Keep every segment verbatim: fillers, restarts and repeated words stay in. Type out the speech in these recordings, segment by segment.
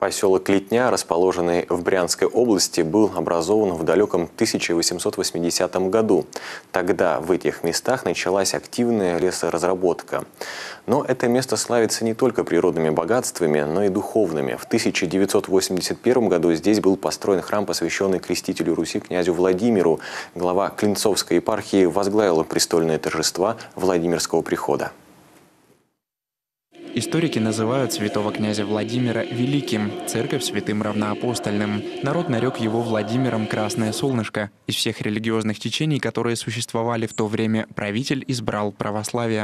Поселок Литня, расположенный в Брянской области, был образован в далеком тысяча восемьсот восьмидесятом году. Тогда в этих местах началась активная лесоразработка. Но это место славится не только природными богатствами, но и духовными. В тысяча девятьсот восемьдесят первом году здесь был построен храм, посвященный крестителю Руси князю Владимиру. Глава Клинцовской епархии возглавил престольные торжества Владимирского прихода. Историки называют святого князя Владимира великим, церковь святым равноапостольным. Народ нарек его Владимиром Красное Солнышко. Из всех религиозных течений, которые существовали в то время, правитель избрал православие.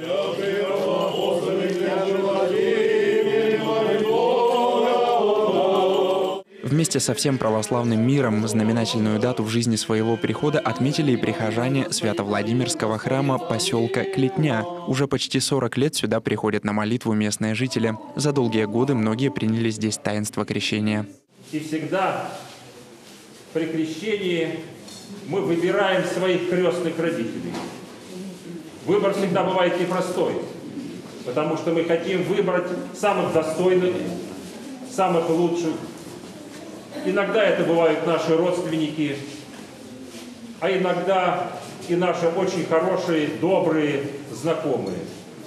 Вместе со всем православным миром знаменательную дату в жизни своего прихода отметили и прихожане Свято-Владимирского храма поселка Клитня. Уже почти сорок лет сюда приходят на молитву местные жители. За долгие годы многие приняли здесь таинство крещения. И всегда при крещении мы выбираем своих крестных родителей. Выбор всегда бывает непростой, потому что мы хотим выбрать самых достойных, самых лучших. Иногда это бывают наши родственники, а иногда и наши очень хорошие, добрые знакомые.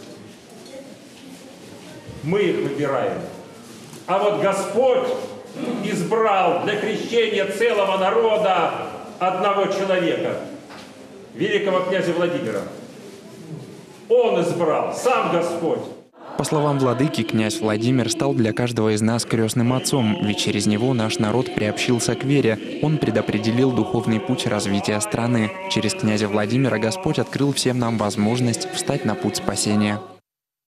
Мы их выбираем. А вот Господь избрал для крещения целого народа одного человека, великого князя Владимира. Он избрал, сам Господь. По словам владыки, князь Владимир стал для каждого из нас крестным отцом, ведь через него наш народ приобщился к вере. Он предопределил духовный путь развития страны. Через князя Владимира Господь открыл всем нам возможность встать на путь спасения.